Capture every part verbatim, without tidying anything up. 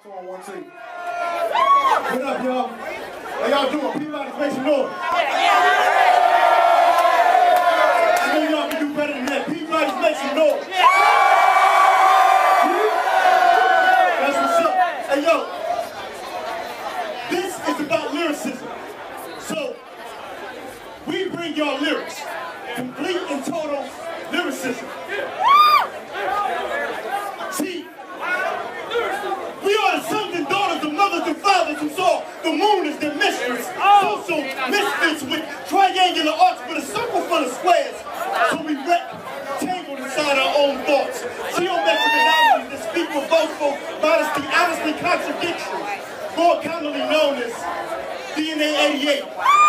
Two on one team. What up, y'all? How y'all doing? Peabody, make some noise. I know y'all can do better than that. Peabody, make some noise. That's what's up. Hey, yo. This is about lyricism. So, we bring y'all lyrics. Complete and total lyricism. See, we are the sons and daughters of mothers and fathers who saw the moon as their mistress. Social misfits with triangular arcs with a circle full of squares. So we rectangled inside our own thoughts. Geometric anomalies that speak with boastful modesty, honestly contradiction. More commonly known as D N A eighty-eight.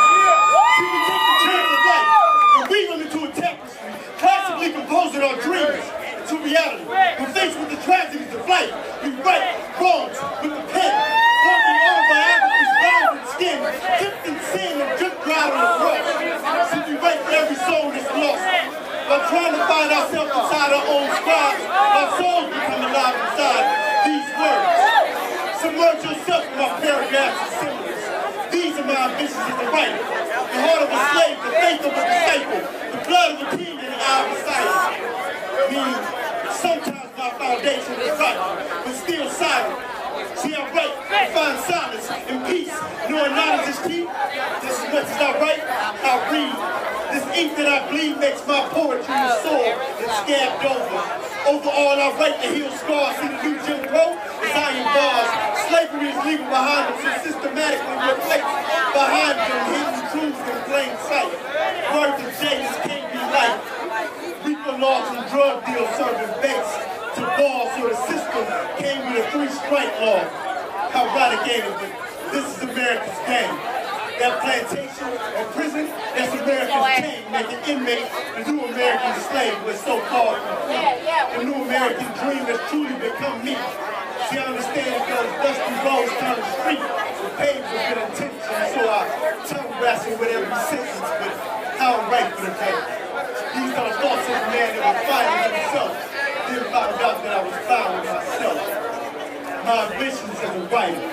See, we take the chance of life and weave them into a tapestry, classically composing our dreams to reality. When faced with the tragedies of life, we write wrongs with the pen, walking autobiographies bound in skin, dipped in sin and drip dried on the brush. See, we write for every soul that's lost. While trying to find ourselves inside our own scribes, our souls become alive inside these words. Submerge yourself in my paragraphs and symbols. These are my ambitions as a writer. The heart of a slave, the faith of a disciple, the blood of a king and the eye of a sight. Meaning, sometimes my foundation is right, but still silent. See, I write and find silence and peace, knowing knowledge is key. Just as much as I write, I read. This ink that I bleed makes my poetry a sword and scabbed over. Overall, I write to heal scars. See, the new Jim Crow is iron bars. Slavery is leaving behind them, so systematically replaced behind them, hidden truths in plain sight. Words of James can't be light. Reaper laws and drug deals serving base to ball, so the system came with a three-strike law. How right again, but this is America's game. That plantation or prison, that's America's game, making inmate the new American slave was so-called complete. The new American dream has truly become me. See, I understand that those dusty roads down the street were paved with good intention, so I tongue wrestle with every sentence, but how I'm right for the day. These are the thoughts of a man that was finding himself, then found out that I was finding myself. My ambitions as a writer.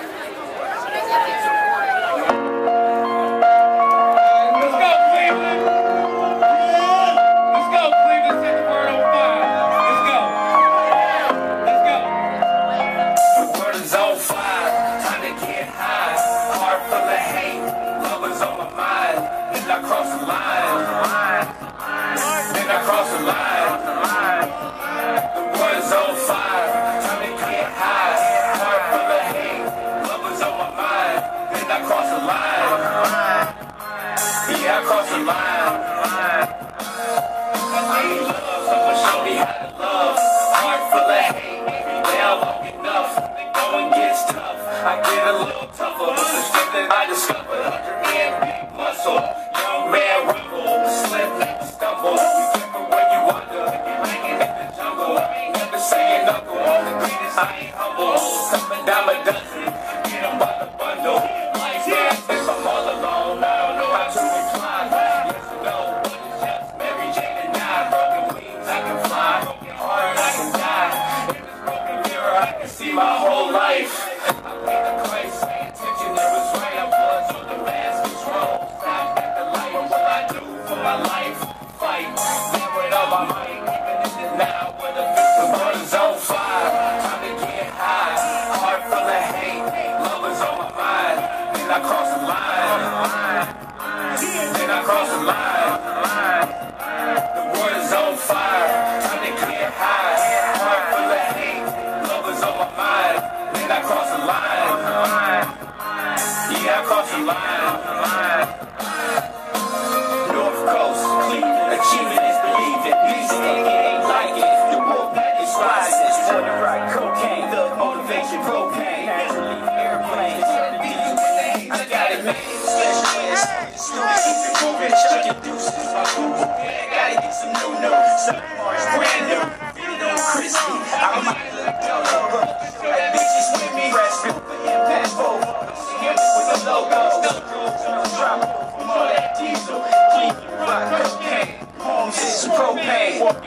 I get a little tougher with the strength that I discovered. Hundred man, big muscle, young man rumble, slip, stumble. You different when you wander, you're hanging in the jungle. I ain't never saying knuckle, I'm the greatest, I ain't humble. Coming down a dozen, get them by the bundle. Life dance, if I'm all alone, I don't know how to reply. Yes or no, but it's just Mary Jane and I. Broken wings, I can fly, broken heart, I can die. In this broken mirror, I can see my whole life.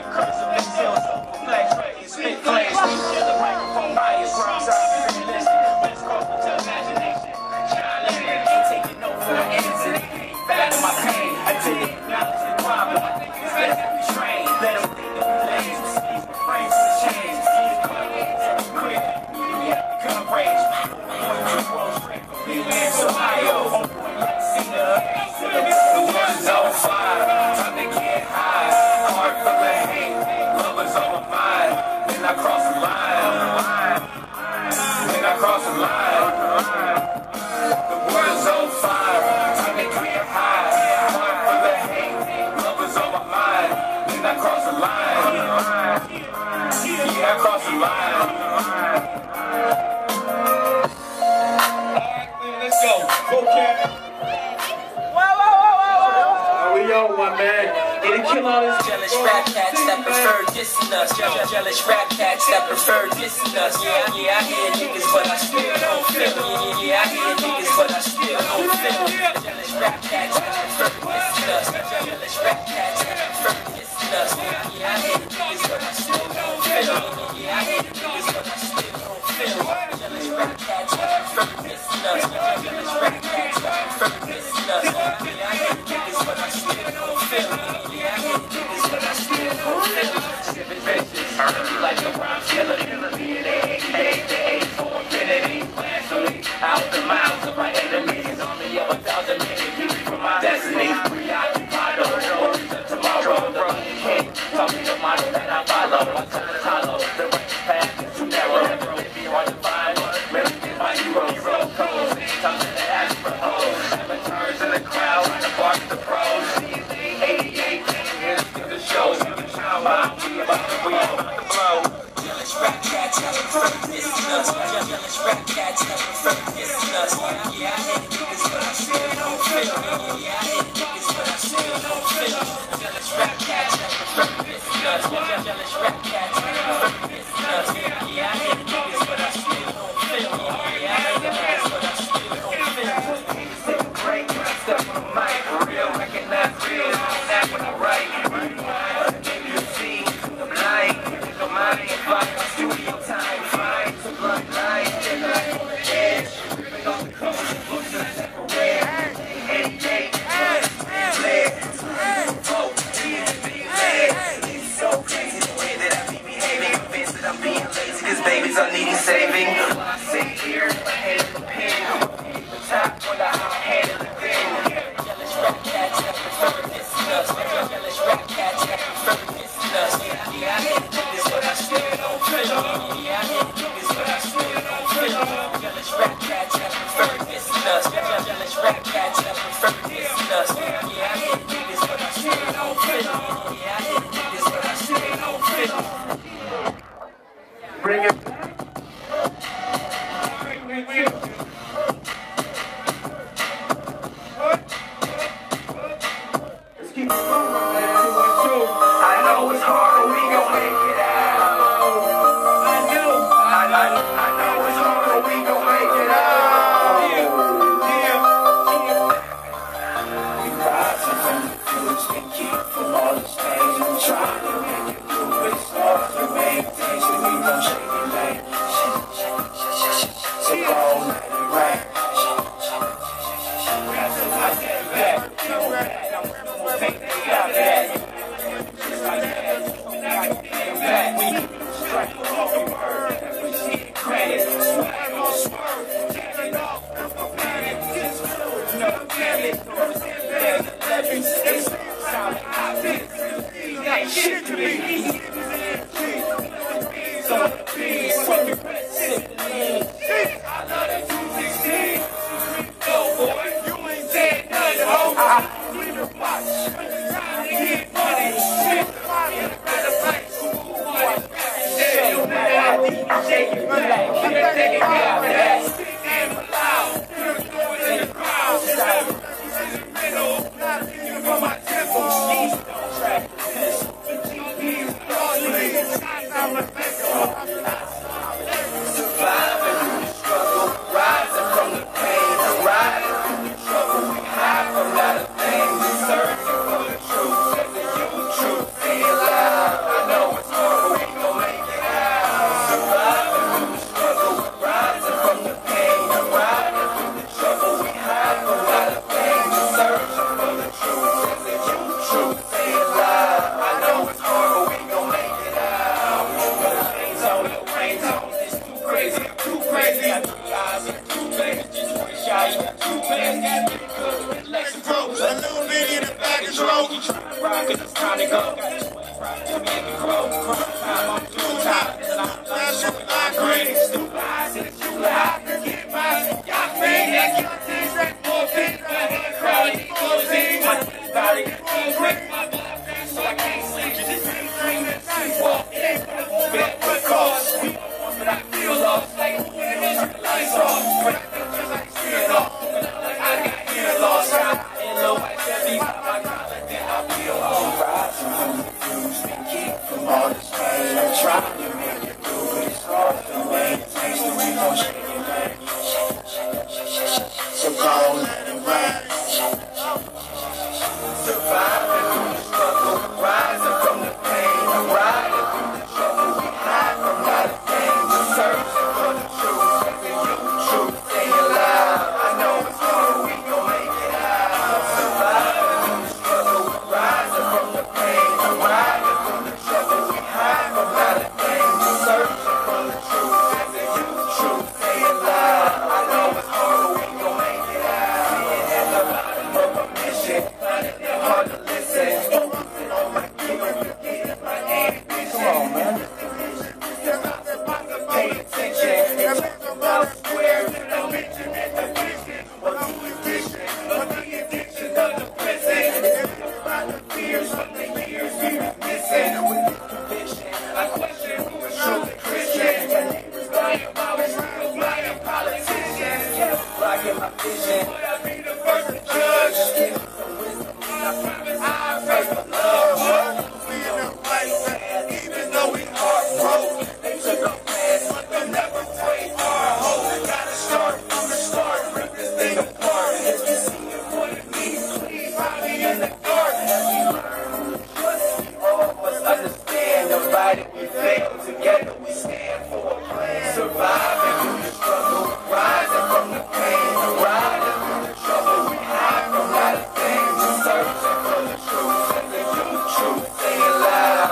Spit flames, the microphone bias, rhymes out, realistic. cross the line. The world's on fire. Time to get high. One for the hate. Love is on my mind. Then I cross the line. Yeah, I cross the line. Alright, let's go. Okay. We on one, man. It'll kill all this jealous rap cats that prefer dissing us. Je- jealous rap cats that prefer dissing us. Yeah, yeah, I hear niggas, but I still don't feel it. Yeah, yeah, I hear niggas, but I still don't feel it. Jealous rap cats that prefer dissing us. Jealous rap cats that prefer dissing us. Yeah, yeah, I hear niggas, but I still don't feel it. Yeah, I hear niggas, but I still don't feel it. Jealous rap cats that prefer dissing us. Jealous rap cats that prefer dissing us. Yeah, I hear niggas, but I still don't feel it. Yeah, I hear niggas, but I still don't feel it. Sipping bitches, early like a rhyme killer. Be an A K, the A for infinity. Blasphemy, out the mouths of my enemies. On the other thousand minutes, from my destiny. Preoccupied, the stories of tomorrow. The king, taught me the model that I follow. My time is hollow, the right path is too narrow. It be hard to find, really is my hero. Hero codes, something that asks for hoes. Amateurs in the crowd, the bark the pros. eighty-eight, here's the shows. The show, we about to blow. Jealous rap cats that prefer dissing us. Jealous rap cats that prefer dissing us. Yeah, I hate niggas, but I still don't feel it. Yeah, I hate niggas, but I still don't feel it. Jealous rap cats that prefer dissing us. Jealous rap cats that prefer dissing us. Yeah, I hate niggas, but I still don't feel it. Yeah, I hate niggas, but I still don't feel it. Take a break when I step on the mic. For real, recognize real. That's when I write. Maybe you see the blind. No mind, find studio time, find some blood line, and I'm on the edge, ripping off the covers of books that are temporary. Any day, flare, vote, being led. It's so crazy the way that I be behaving. I'm convinced that I'm being lazy, cause babies are needing saving. While I sit here, my head in the pen, the top, wonder how I handle the thing. Jealous rap cats that prefer dissing us. Jealous rap cats that prefer dissing us. Yeah, I hate niggas, but I still don't feel it. Yeah, I hate niggas, but I still don't feel it. Jealous rap cats that prefer dissing us. Jealous rap cats that prefer dissing us. Yeah, I hate niggas, but I still don't feel it. Yeah, I hate niggas, but I still don't feel it. Bring it back. Let's keep it going, man. I know it's hard, but we gon' make it out. I know, I, I, I know it's hard, but we gon' make it out. Yeah, yeah, yeah. We rising from the goods and keep from all the stains. We trying to make it through. It's hard to make things, so we gon' shake it like shake, shake, shake, shake, shake. So go let it rain. Wrap it like that, back. No back, I'm take it out of that. Shit to me. So please, what you I love that two sixteen. Go boy, you ain't said nothing, ho. We the watch. Trying to get money. Shit, in a better place. Shit, you better shake it back. Keep it taking care of that. Speak in loud. You're going in the crowd. In the middle. Not thinking for my temple. East on track. Surviving through the struggle, rising from the pain, riding through the trouble, we hide from a lot of things, searching for the truth, telling you the truth, feel loud. I know it's hard, but we gon' make it out. Surviving through the struggle, rising from the pain, riding through the trouble, we hide from a lot of things, searching for the truth, telling you the truth, feel loud. I know it's hard, but we gon' make it out. It's too crazy, I'm too crazy. I three eyes and two legs, just wish I had two legs. Got me good with Lex and Pro, a little bit in the back control. You try to rock it, it's time to go. Got this way, right to make it grow. Crime time, I'm too tired. I'm flashing with my grades. Two lies and two lies. my vision. Would I be the first to judge? Just give me some wisdom, and I promise I'll pray for love. We in the right path, even though we heartbroken. They took our past, but they never break our hope. Gotta start from the start, rip this thing apart. If you see it wanted me, please find me in the dark. Have we learned who to trust? We all must understand. Divided we fail, together we stand for a plan. Surviving through the struggle, rising from the pain. Riding through the trouble, we hide from a lot of things. Searching for the truth, and the new truth, saying loud.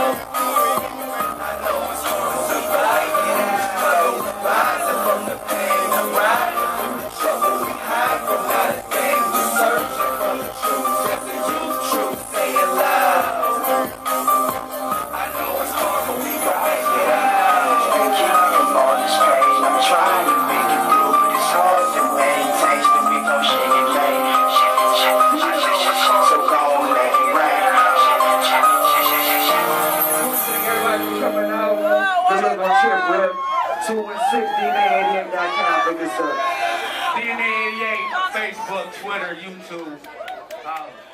I know it's hard, surviving in the struggle, rising from the pain. Riding through the trouble, we hide from a lot of things. Searching for the truth, and the new truth, saying loud. I know it's hard, but we gon' make it out. Can't keep from all this pain. I'm trying to make it through, but it's hard to maintain. Still we gon' shake it, babe. So go on, let it rain. Everybody coming out. Deliver chip rip. two one six D N A eighty-eight dot com. Look this up. D N A eighty-eight, Facebook, Twitter, YouTube. Holla.